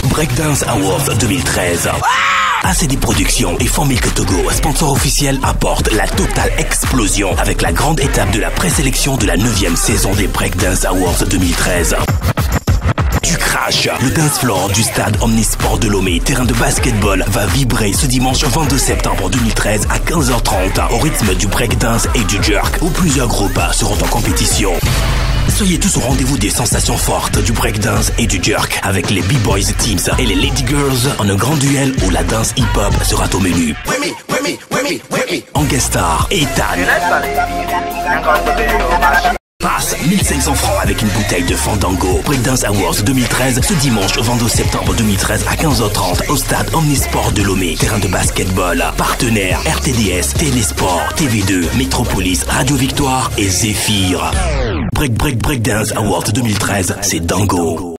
Breakdance Awards 2013. ACD Productions et Formilk Togo, sponsor officiel, apporte la totale explosion avec la grande étape de la présélection de la 9e saison des Breakdance Awards 2013. Du crash, le dance floor du stade Omnisport de Lomé, terrain de basketball, va vibrer ce dimanche 22 septembre 2013 à 15h30 au rythme du breakdance et du jerk, où plusieurs groupes seront en compétition. Soyez tous au rendez-vous des sensations fortes du breakdance et du jerk avec les B-Boys Teams et les Lady Girls en un grand duel où la danse hip-hop sera au menu. En guest star, Ethan. Passe 1500 francs avec une bouteille de Fandango. Breakdance Awards 2013 ce dimanche 22 septembre 2013 à 15h30 au stade Omnisport de Lomé, terrain de basketball. Partenaires RTDS, Télésport, TV2, Métropolis, Radio Victoire et Zéphyr. Breakdance Awards 2013, c'est Dango.